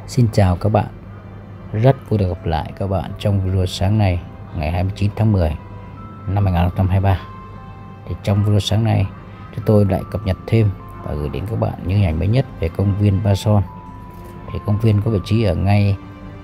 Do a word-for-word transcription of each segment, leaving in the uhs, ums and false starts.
Xin chào các bạn, rất vui được gặp lại các bạn trong video sáng nay ngày hai mươi chín tháng mười năm hai nghìn không trăm hai mươi ba. Thì trong video sáng nay chúng tôi lại cập nhật thêm và gửi đến các bạn những hình ảnh mới nhất về công viên Ba Son. Thì công viên có vị trí ở ngay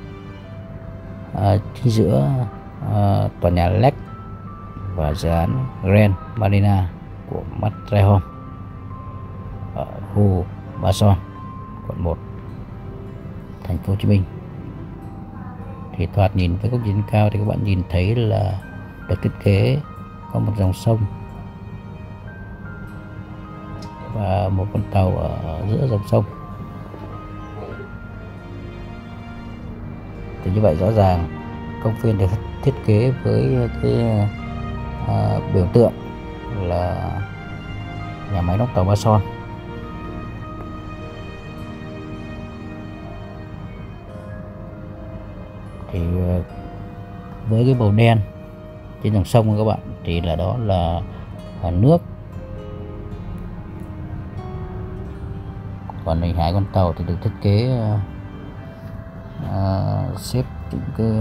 uh, chính giữa uh, tòa nhà Lex và dự án Grand Marina của Matterhorn ở khu Ba Son, quận một, thành phố Hồ Chí Minh. Thì thoạt nhìn với góc nhìn cao thì các bạn nhìn thấy là được thiết kế có một dòng sông và một con tàu ở giữa dòng sông. Thì như vậy rõ ràng công viên được thiết kế với cái uh, biểu tượng là nhà máy đóng tàu Ba Son. Thì với cái màu đen trên dòng sông các bạn thì là đó là nước, còn hình hài con tàu thì được thiết kế uh, xếp những cái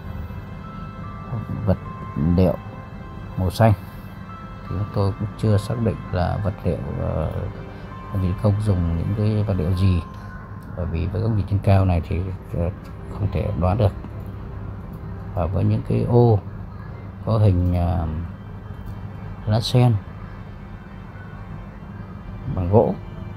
vật liệu màu xanh. Thì chúng tôi cũng chưa xác định là vật liệu uh, vì không dùng những cái vật liệu gì, bởi vì với góc nhìn trên cao này thì không thể đoán được. Và với những cái ô có hình uh, lá sen bằng gỗ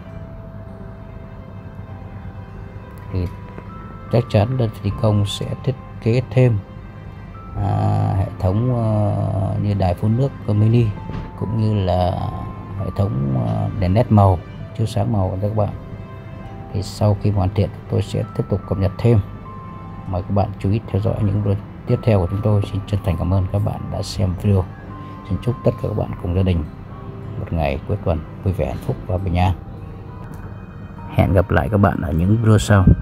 thì chắc chắn đơn vị thi công sẽ thiết kế thêm à, hệ thống uh, như đài phun nước mini, cũng như là hệ thống uh, đèn led màu chiếu sáng màu cho các bạn. Thì sau khi hoàn thiện tôi sẽ tiếp tục cập nhật thêm. Mời các bạn chú ý theo dõi những video tiếp theo của chúng tôi. Xin chân thành cảm ơn các bạn đã xem video. Xin chúc tất cả các bạn cùng gia đình một ngày cuối tuần vui vẻ, hạnh phúc và bình an. Hẹn gặp lại các bạn ở những video sau.